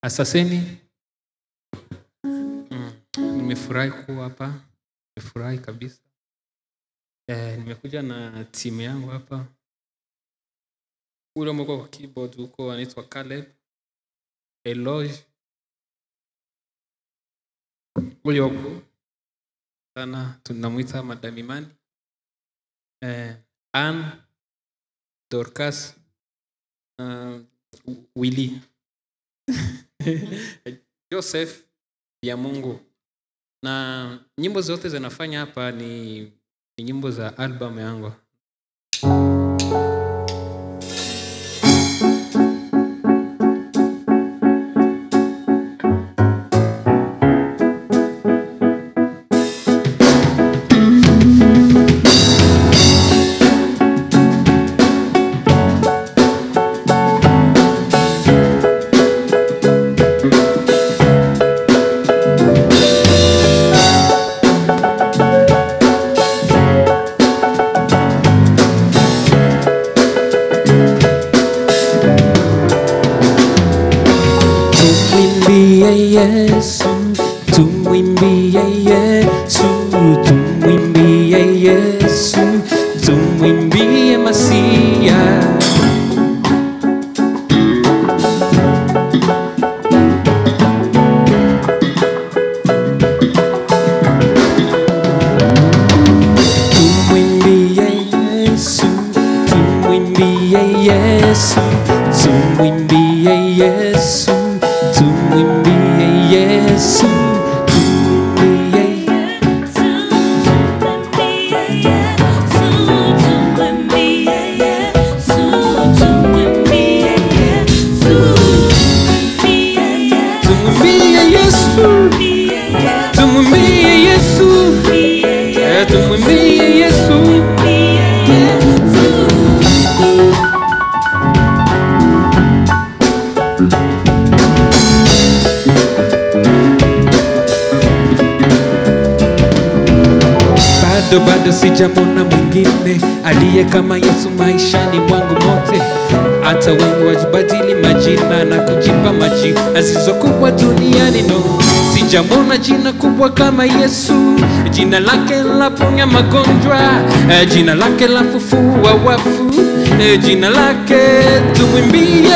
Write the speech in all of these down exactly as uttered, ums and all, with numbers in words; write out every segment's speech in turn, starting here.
Asaseni. Mm, nimefurahi kuwa hapa. Nimefurahi kabisa. Eh, nimekuja na timu yangu hapa. Ule mko kwa keyboard huko anaitwa Caleb. Eloge. Ule wako sana tunamuita Madam Imani. Eh, Ann, Dorcas, uh, Willy. Joseph ya Mungu. Na nyimbo zote zinafanya hapa ni, ni nyimbo za album yangu. Yesu, tumwimbie Yesu, tumwimbie Yesu, tumwimbie Masia. Tumwimbie Yesu, tumwimbie Yesu, tumwimbie Yesu, tumwimbie Yesu, tumwimbie Yesu, tumwimbie Yesu, tumwimbie Yesu, tumwimbie Yesu, tumwimbie Yesu, tumwimbie Yesu, tumwimbie Yesu. Bado bado sijamona mwingine aliye kama Yesu maishani mwangu mote. Hata wengi wajibadili majina na kujipa majina zisizokubwa duniani, no. Sijamona jina kubwa kama Yesu. Jina lake laponya magonjwa, jina lake lafufua wafu, jina lake tumwimbie.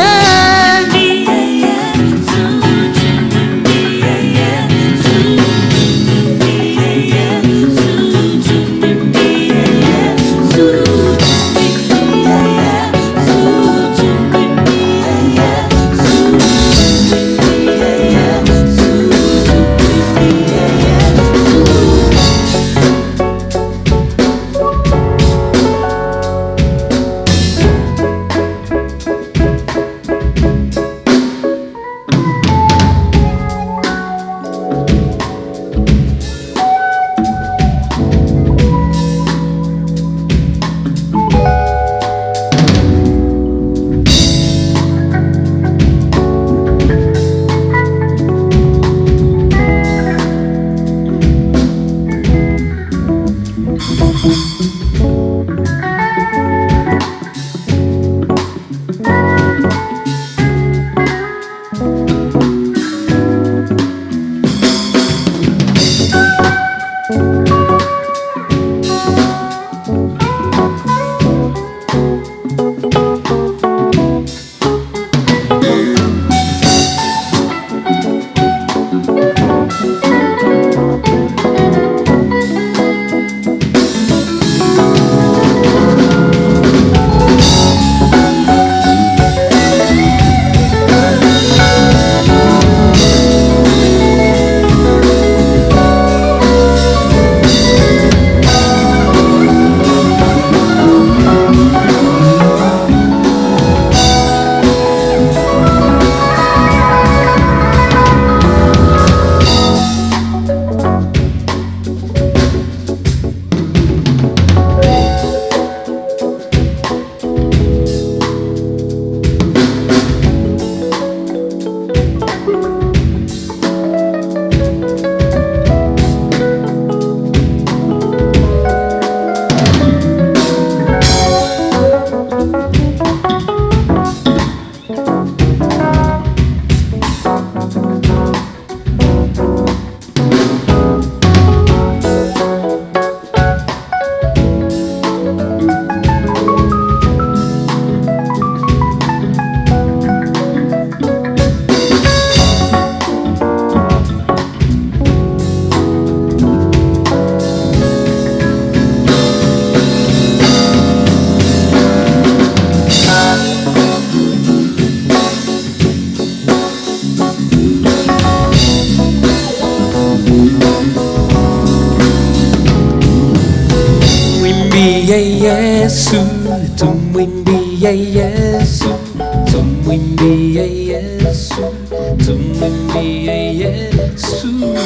Yesu, tumwimbie Yesu, tumwimbie Yesu, tumwimbie Yesu,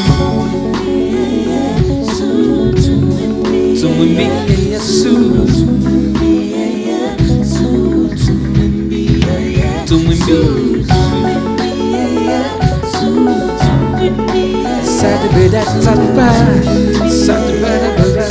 tumwimbie Yesu, tumwimbie Sadabada Tapa, Sadabada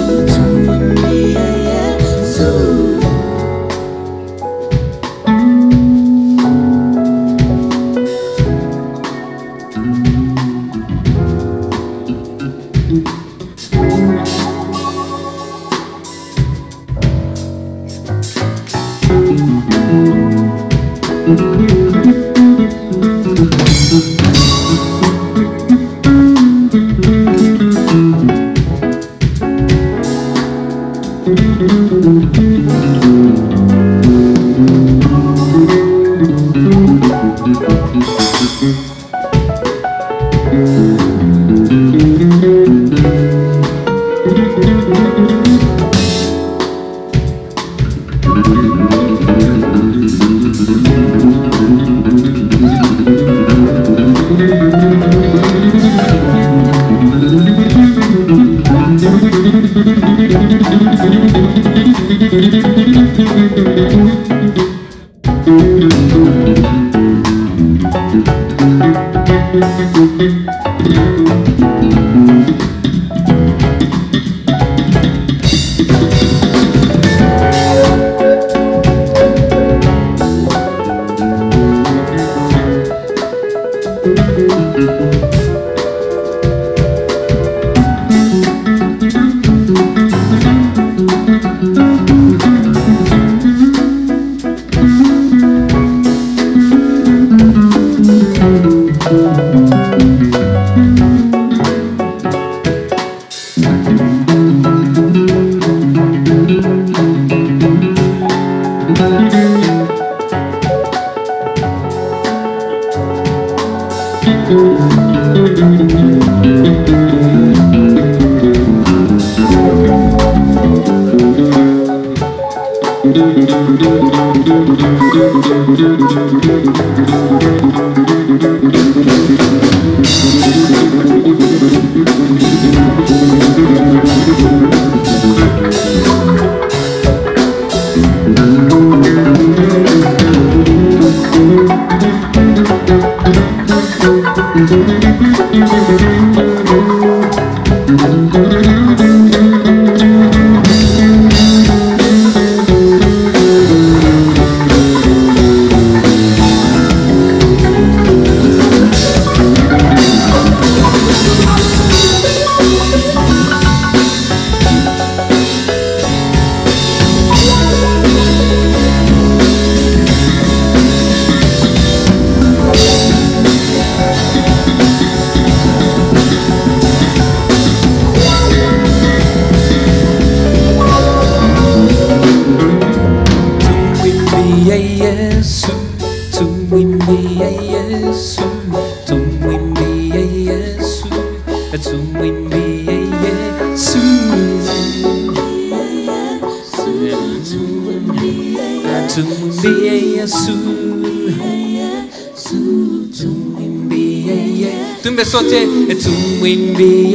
Tumbe sote, tumwimbie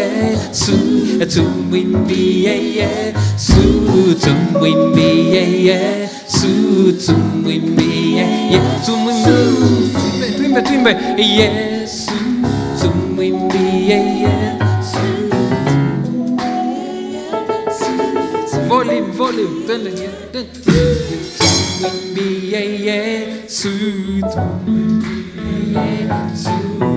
Yesu, tumwimbie Yesu, tumwimbie Yesu, tumwimbie Yesu, tumbe tumbe Yesu, tumwimbie Yesu. Volume, volume, twende tumwimbie Yesu, tumwimbie Yesu.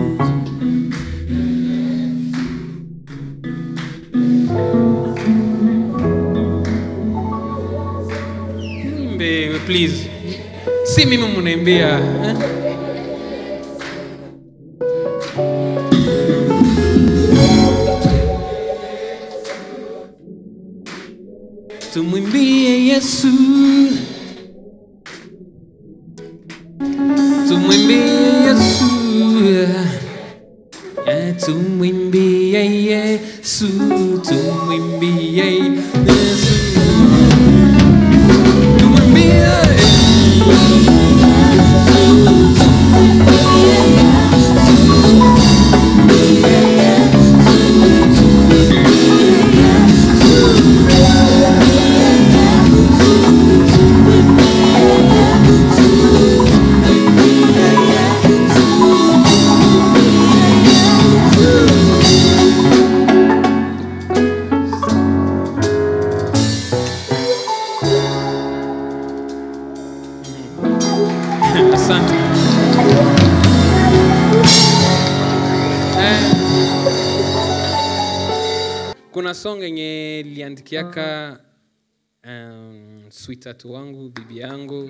Please, si mimi mnaimbia eh? Tumwimbie Yesu, tumwimbie Yesu, tumwimbie Yesu, tumwimbie Yesu. kuna song yenye liandikiaka um, sweetheart wangu, bibi yangu.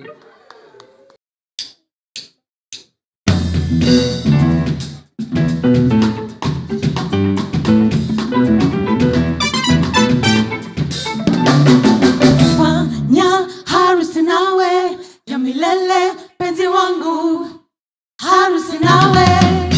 Fanya harusi nawe ya milele penzi wangu, harusi nawe.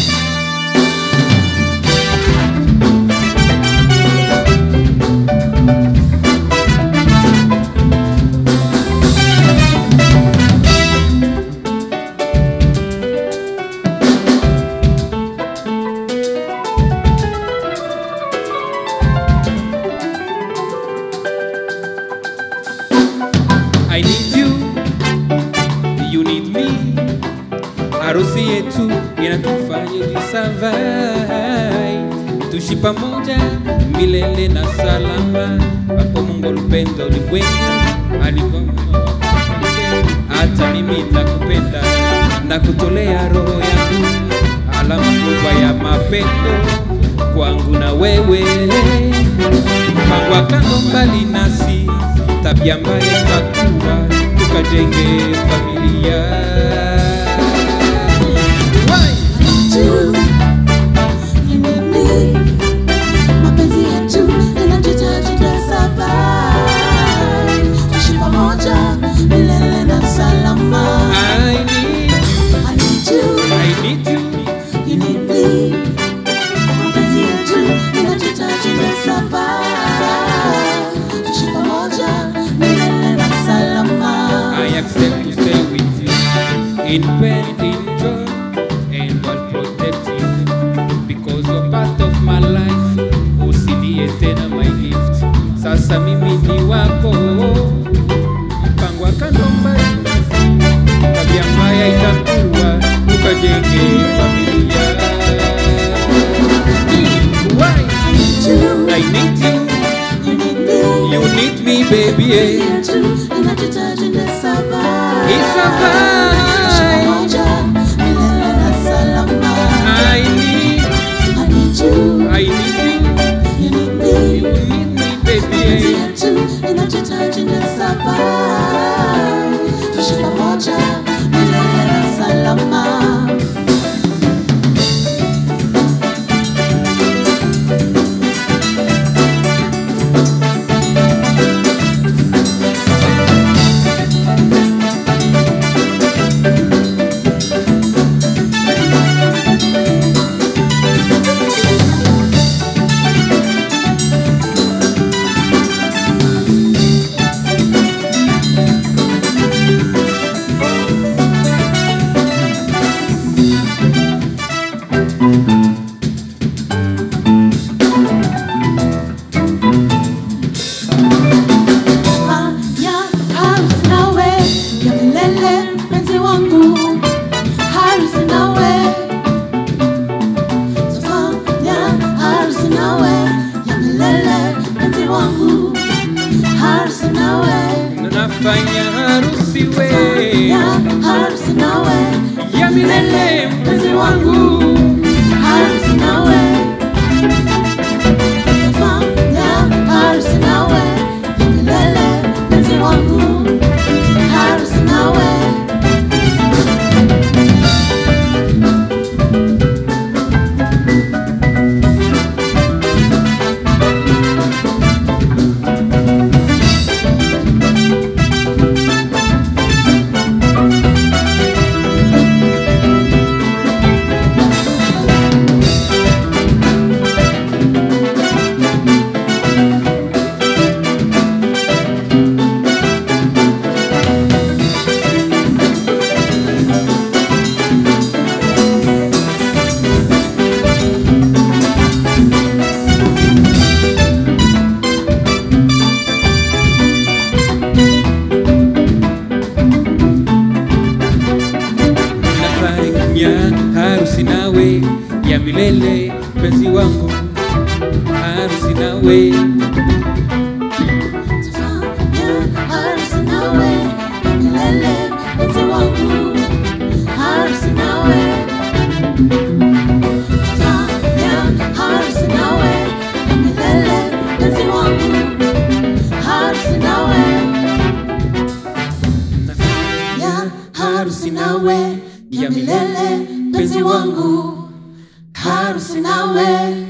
I need you, you need me. Harusi yetu inatufanya tusurvive, tuishi pamoja milele na salama. Hapo Mungu alipenda ulimwengu, alikuwa hata mimi nakupenda na kutolea roho yangu, alama kubwa ya mapendo kwangu na wewe. Mungu akano mbali nasi, tabia mbaya takuwa, tukajenge familia. Why? You, you need me. Mapenzi yetu yanatuhitaji tusurvive, tuishi pamoja milele na salama. I need I need you, I need you, you need me. Mapenzi yetu yanatuhitaji tusurvive, tuishi pamoja milele na salama. I accept to stay with you in pain, in joy, and I'll protect you because you're part of my life. Usilie tena my gift, sasa mimi ni wako. Mpango wa kando mbali, tabia mbaya itakuwa, tukajenge familia. Why? You, I need you, you need me. you need me baby. Mapenzi yetu yanatuhitaji tusurvive, It's a tuishi vibe. pamoja milele na salama. I need, I need you, I need you, you need me. you need me Mapenzi baby. yetu yanatuhitaji tusurvive, tuishi pamoja milele na salama. Fanya harusi nawe ya milele penzi wangu, harusi nawe. Fanya harusi nawe ya milele penzi wangu, harusi nawe. Nafanya harusi we Fanya harusi nawe ya milele mpenzi wangu. harusi nawe. Fanya harusi nawe ya milele penzi wangu, harusi nawe. Nafanya harusi nawe ya milele mpenzi wangu, harusi nawe. Fanya harusi nawe ya milele penzi wangu, harusi nawe. Fanya harusi nawe ya milele ya milele, penzi wangu, harusi nawe.